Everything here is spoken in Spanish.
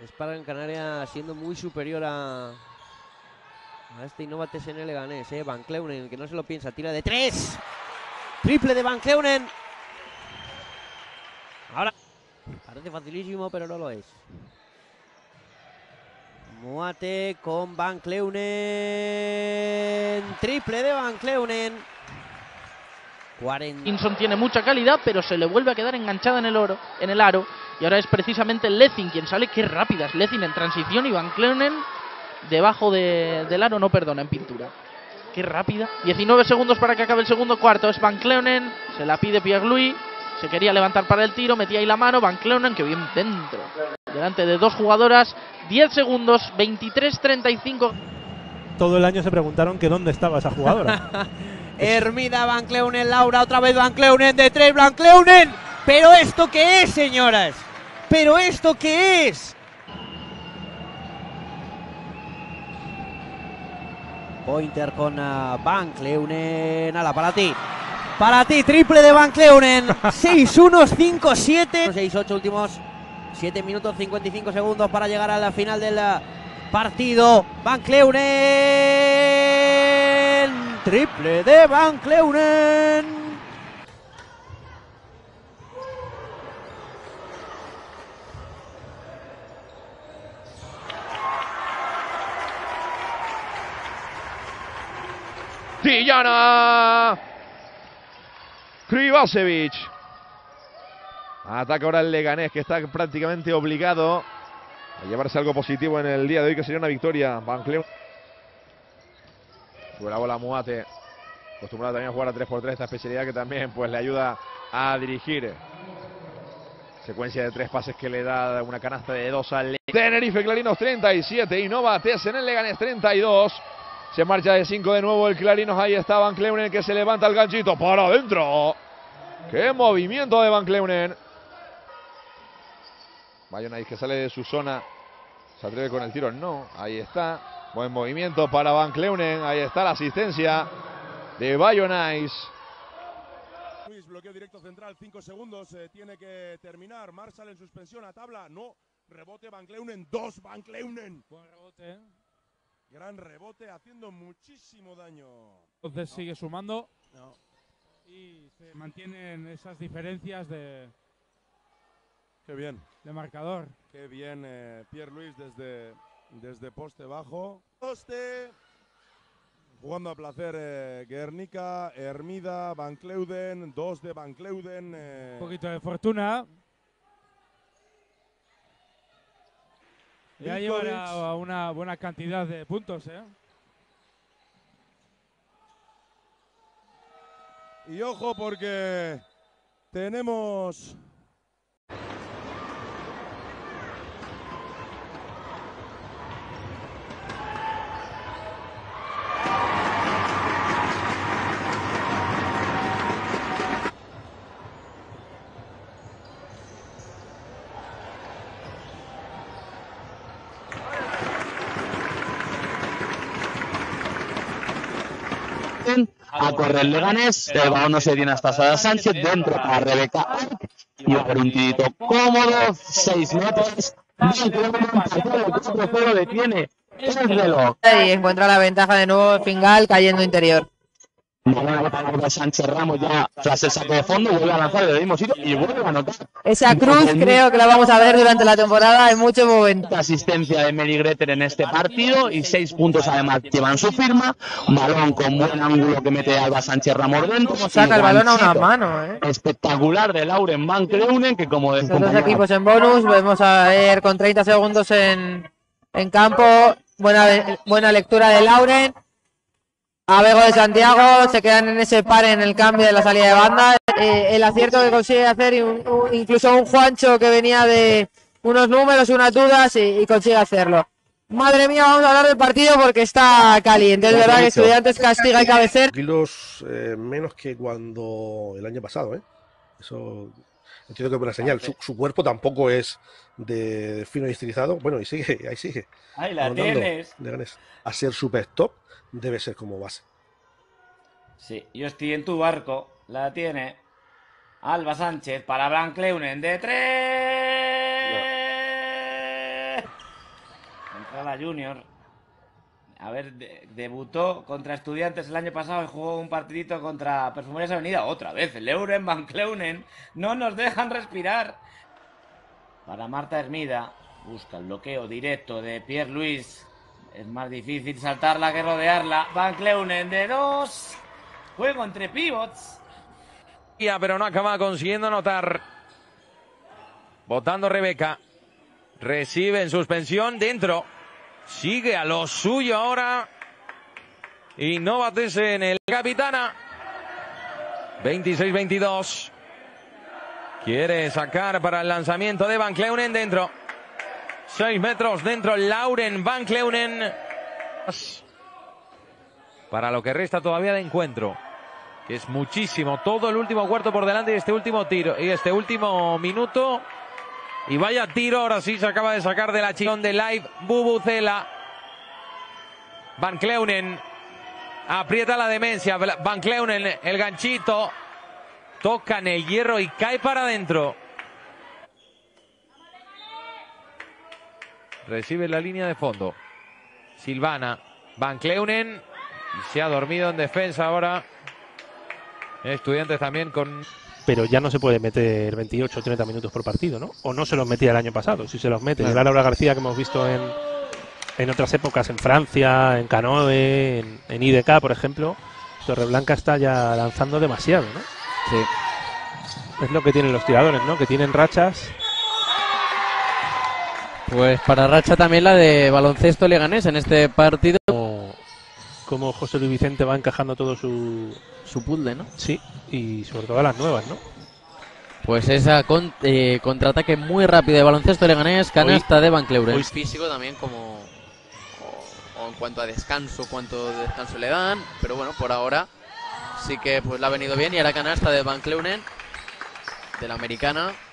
Spar en Canaria siendo muy superior a este Innova TSN Leganés. Van Cleunen, que no se lo piensa, tira de 3. Triple de Van Cleunen. Ahora parece facilísimo, pero no lo es. Moate con Van Cleunen. Triple de Van Cleunen. 40. Kinson tiene mucha calidad, pero se le vuelve a quedar enganchada en el aro. Y ahora es precisamente Lezin quien sale. Qué rápida es Lezin en transición. Y Van Cleunen debajo del aro, no perdona, en pintura. Qué rápida. 19 segundos para que acabe el segundo cuarto. Es Van Cleunen. Se la pide Pierre-Louis. Se quería levantar para el tiro. Metía ahí la mano. Van Cleunen, que bien dentro. Delante de dos jugadoras. 10 segundos. 23-35. Todo el año se preguntaron que dónde estaba esa jugadora. Hermida, Van Cleunen, Laura, otra vez Van Cleunen de 3, Van Cleunen. ¿Pero esto qué es, señoras? ¿Pero esto qué es? Pointer con Van Cleunen. Ala, para ti. Para ti, triple de Van Cleunen. 6-1, 5-7. 6-8 últimos 7 minutos 55 segundos para llegar a la final del partido. Van Cleunen. Triple de Van Cleunen. Tijana Krivacevic. Ataca ahora el Leganés, que está prácticamente obligado a llevarse algo positivo en el día de hoy, que sería una victoria. Van Cleunen. Sube la bola Moate, acostumbrado también a jugar a 3x3, esta especialidad que también pues le ayuda a dirigir. Secuencia de 3 pases que le da una canasta de 2 al Tenerife Clarinos 37, Innova TSN el Leganés 32. Se marcha de 5 de nuevo el Clarinos, ahí está Van Cleunen que se levanta el ganchito para adentro. ¡Qué movimiento de Van Cleunen! Bayonais que sale de su zona, se atreve con el tiro, no, ahí está. Buen movimiento para Van Cleunen. Ahí está la asistencia de Bayonais. Luis, bloqueo directo central, 5 segundos. Tiene que terminar. Marshall en suspensión a tabla. No. Rebote Van Cleunen. 2 Van Cleunen. Buen rebote. Gran rebote haciendo muchísimo daño. Entonces sigue sumando. No. Y se mantienen esas diferencias de Qué bien. marcador. Qué bien Pierre-Louis desde poste bajo. Poste. Jugando a placer Guernica, Hermida, Van Cleuden, 2 de Van Cleuden. Un poquito de fortuna. Ya llevará una buena cantidad de puntos, Y ojo porque tenemos... A correr Leganés, el balón no se tiene hasta Sara Sánchez, dentro a Rebeca y por un tirito cómodo, 6 metros, el detiene el reloj. Y encuentra la ventaja de nuevo Fingal cayendo interior. Sánchez Ramos ya tras el saque de fondo vuelve a lanzar del mismo sitio y vuelve a anotar. Esa cruz creo que la vamos a ver durante la temporada en muchos momentos. Asistencia de Mary Greter en este partido y 6 puntos además llevan su firma. Balón con buen ángulo que mete Alba Sánchez Ramos dentro. Como saca el balón a una mano, espectacular de Lauren Van Cleunen, que como decía, dos equipos en bonus, vamos a ver con 30 segundos en campo. Buena lectura de Lauren. Abego de Santiago, se quedan en ese par en el cambio de la salida de banda. El acierto que consigue hacer, incluso un Juancho que venía de unos números, unas dudas y consigue hacerlo. Madre mía, vamos a hablar del partido porque está caliente. Es verdad que Estudiantes castiga y cabecera. Kilos menos que cuando el año pasado, Eso entiendo que es buena señal. Su cuerpo tampoco es de fino y estilizado. Bueno, y sigue, ahí sigue. Ahí la tienes. A ser super top debe ser como base. Sí, yo estoy en tu barco. La tiene Alba Sánchez para Van Cleunen de 3. Entrada Junior. A ver, debutó contra Estudiantes el año pasado y jugó un partidito contra Perfumerías Avenida. Otra vez, Leuren, Van Cleunen. No nos dejan respirar. Para Marta Hermida. Busca el bloqueo directo de Pierre Luis. Es más difícil saltarla que rodearla. Van Cleunen de 2. Juego entre pivots. Pero no acaba consiguiendo anotar. Botando Rebeca. Recibe en suspensión dentro. Sigue a lo suyo ahora. Y no batese en el capitana. 26-22. Quiere sacar para el lanzamiento de Van Cleunen dentro. 6 metros dentro Lauren Van Cleunen. Para lo que resta todavía de encuentro. Que es muchísimo. Todo el último cuarto por delante y este último tiro. Y este último minuto. Y vaya tiro, ahora sí se acaba de sacar de la chillón de Live Bubucela. Van Cleunen aprieta la demencia. Van Cleunen, el ganchito. Toca en el hierro y cae para adentro. Recibe la línea de fondo. Silvana. Van Cleunen. Y se ha dormido en defensa ahora. Estudiantes también con... Pero ya no se puede meter 28 o 30 minutos por partido, ¿no? O no se los metía el año pasado. Si se los mete, la Laura García que hemos visto en otras épocas, en Francia, en Canoe, en IDK, por ejemplo, Torreblanca está ya lanzando demasiado, ¿no? Sí. Es lo que tienen los tiradores, ¿no? Que tienen rachas. Pues para racha también la de baloncesto Leganés en este partido. Como José Luis Vicente va encajando todo su puzzle, ¿no? Sí, y sobre todo las nuevas, ¿no? Pues esa contraataque muy rápido de baloncesto Leganés, canasta de Van Cleunen. Hoy físico también como o en cuanto a descanso, cuánto descanso le dan, pero bueno, por ahora sí que pues le ha venido bien y ahora canasta de Van Cleunen de la americana.